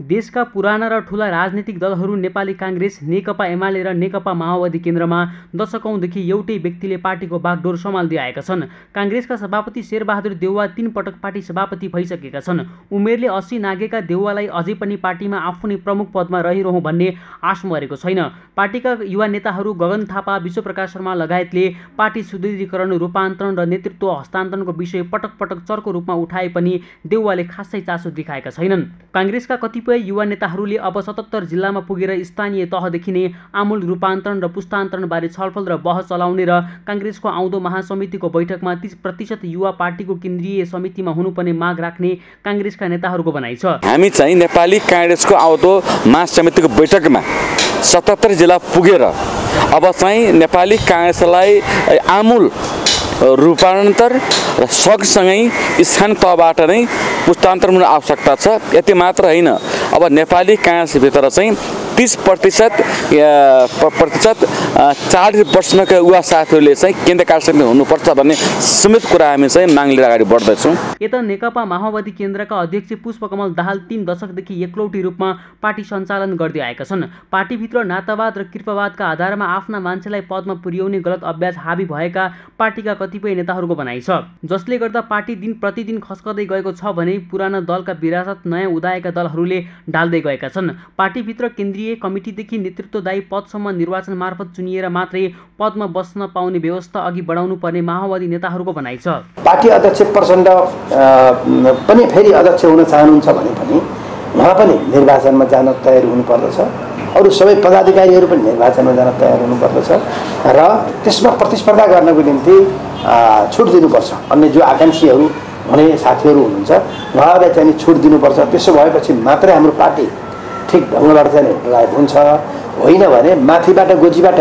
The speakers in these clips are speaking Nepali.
देशका पुराना र ठूला राजनीतिक दलहरू नेपाली कांग्रेस, नेकपा एमाले र नेकपा माओवादी केन्द्रमा दशकौंदेखि एउटै व्यक्तिले पार्टीको बागडोर सम्हाल्दै आएका छन्। कांग्रेसका सभापति शेरबहादुर देउवा 3 पटक पार्टी सभापति भइसकेका छन्। उमेरले 80 नागेका देउवालाई अझै पनि पार्टीमा आफू नै प्रमुख पदमा रहिरहँ भन्ने आश मरेको छैन। पार्टीका युवा नेताहरू गगन थापा, विश्वप्रकाश शर्मा लगायतले पार्टी सुदृढीकरण, रूपान्तरण र नेतृत्व हस्तान्तरणको विषय पटक पटक चर्को रूपमा उठाए पनि देउवाले खासै चासो देखाएका छैनन्। कांग्रेसका कतिपय युवा नेताहरूले अब 77 जिल्लामा पुगेर स्थानीय तहदेखि नै आमूल रूपान्तरण र पुस्तान्तरण बारे छलफल र बहस चलाउने र कांग्रेसको आउँदो महासमितिको बैठकमा 30% युवा पार्टीको केन्द्रीय समितिमा हुनुपर्ने माग राख्ने कांग्रेसका नेताहरूको भनाइ छ। हामी चाहिँ नेपाली कांग्रेसको आउँदो महासमितिको बैठकमा 77 जिल्ला पुगेर अब चाहिँ नेपाली कांग्रेसलाई आमूल रूपान्तर र सँगसँगै स्थानीय तहबाट नै पुस्तान्तरण हुने आवश्यकता छ। यति मात्र होइन, अब नेपाली कांग्रेसभित्र चाहिँ 30% 40 वर्षका युवा साथीहरूले चाहिँ केन्द्रीय कार्यसमिति हुनुपर्छ भन्ने समेत कुरा हामी चाहिँ माग लिएर अगाडि बढ्दैछौँ। यता नेकपा माओवादी केन्द्रका अध्यक्ष पुष्पकमल दाहाल 3 दशकदेखि एक्लौटी रूपमा पार्टी सञ्चालन गर्दै आएका छन्। पार्टीभित्र नातावाद र कृपावादका आधारमा आफ्ना मान्छेलाई पदमा पुर्याउने गलत अभ्यास हाबी भएका पार्टीका कतिपय नेताहरूको भनाइ छ, जसले गर्दा पार्टी दिन प्रतिदिन खस्कँदै गएको छ भने पुराना दलका विरासत नयाँ उदाएका दलहरूले ढाल्दै गएका छन्। पार्टीभित्र केन्द्रीय कमिटीदेखि नेतृत्वदायी पदसम्म निर्वाचन मार्फत चुनिएर मात्रै पदमा बस्न पाउने व्यवस्था अघि बढाउनु पर्ने माओवादी नेताहरूको भनाइ छ। पार्टी अध्यक्ष प्रचण्ड पनि फेरि अध्यक्ष हुन चाहनुहुन्छ भने पनि उहाँ पनि निर्वाचनमा जान तयार हुनुपर्दछ। अरू सबै पदाधिकारीहरू पनि निर्वाचनमा जान तयार हुनुपर्दछ र त्यसमा प्रतिस्पर्धा गर्नको निम्ति छुट दिनुपर्छ। अन्य जो आकांक्षीहरू हुने साथीहरू हुनुहुन्छ उहाँहरूलाई चाहिँ छुट दिनुपर्छ। त्यसो भएपछि मात्रै हाम्रो पार्टी ठिक ढङ्गबाट चाहिँ ड्राइभ हुन्छ। होइन भने माथिबाट गोजीबाट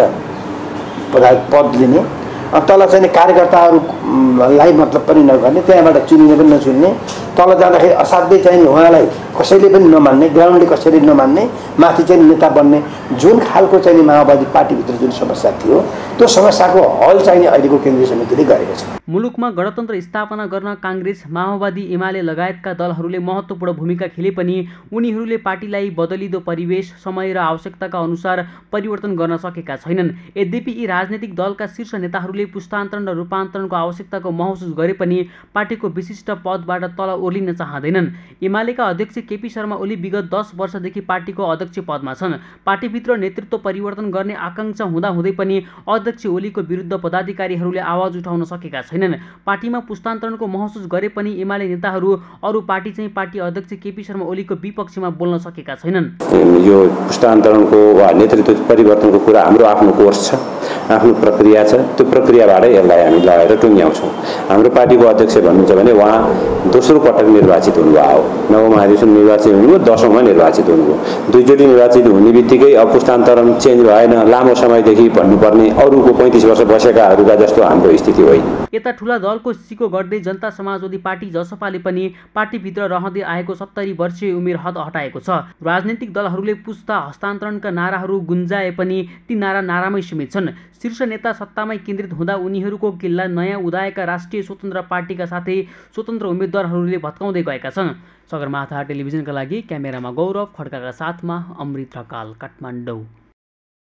पद लिने, तल चाहिँ कार्यकर्ताहरूलाई मतलब पनि नगर्ने, त्यहाँबाट चुनिने पनि नचुन्ने, तल जाँदाखेरि असाध्यै चाहिँ उहाँलाई कसैले पनि नमान्ने, ग्राउन्डले कसैले नमान्ने, माथि चाहिँ नेता बन्ने, जुन खालको चाहिँ माओवादी पार्टीभित्र जुन समस्या थियो त्यो समस्याको हल चाहिँ अहिलेको केन्द्रीय समितिले गरेको छ। मुलुकमा गणतन्त्र स्थापना गर्न कांग्रेस, माओवादी, एमाले लगायतका दलहरूले महत्त्वपूर्ण भूमिका खेले पनि उनीहरूले पार्टीलाई बदलिदो परिवेश, समय र आवश्यकताका अनुसार परिवर्तन गर्न सकेका छैनन्। यद्यपि यी राजनीतिक दलका शीर्ष नेताहरूले पुस्तान्तरण र रूपान्तरणको आवश्यकताको महसुस गरे पनि पार्टीको विशिष्ट पदबाट तल ओर्लिन चाहँदैनन्। एमालेका अध्यक्ष केपी शर्मा ओली विगत 10 वर्षदेखि पार्टीको अध्यक्ष पदमा छन्। पार्टीभित्र नेतृत्व परिवर्तन गर्ने आकांक्षा हुँदाहुँदै पनि अध्यक्ष ओलीको विरुद्ध पदाधिकारीहरूले आवाज उठाउन सकेका छैनन्। पार्टीमा पुस्तान्तरणको महसुस गरे पनि एमाले नेताहरू अरू पार्टी चाहिँ पार्टी अध्यक्ष केपी शर्मा ओलीको विपक्षमा बोल्न सकेका छैनन्। यो पुस्तान्तरणको वा नेतृत्व परिवर्तनको कुरा हाम्रो आफ्नो कोर्स छ, आफ्नो प्रक्रिया छ। त्यो प्रक्रियाबाट यसलाई हामी लगाएर टुङ्ग्याउँछौँ। हाम्रो पार्टीको अध्यक्ष भन्नुहुन्छ भने उहाँ दोस्रो पटक निर्वाचित हुनुभयो, नवमहाधिवेशन निर्वाचित हुनुभयो, 10औँमा निर्वाचित हुनुभयो। दुईचोटि निर्वाचित हुने बित्तिकै अब पुस्तान्तरण चेन्ज भएन, लामो समयदेखि भन्नुपर्ने अरूको 35 वर्ष बसेकाहरूका जस्तो हाम्रो स्थिति होइन। यता ठूला दलको सिको गर्दै जनता समाजवादी पार्टी जसपाले पनि पार्टीभित्र रहँदै आएको 70 वर्षीय उमेर हद हटाएको छ। राजनीतिक दलहरूले पुस्ता हस्तान्तरणका नाराहरू गुन्जाए पनि ती नारामै सीमित छन्। शीर्ष नेता सत्तामै केन्द्रित हुँदा उनीहरूको किल्ला नयाँ उदाएका राष्ट्रिय स्वतन्त्र पार्टीका साथै स्वतन्त्र उम्मेद्वारहरूले भत्काउँदै गएका छन्। सगरमाथा टेलिभिजनका लागि क्यामेरामा गौरव खड्काका साथमा अमृत ढकाल, काठमाडौँ।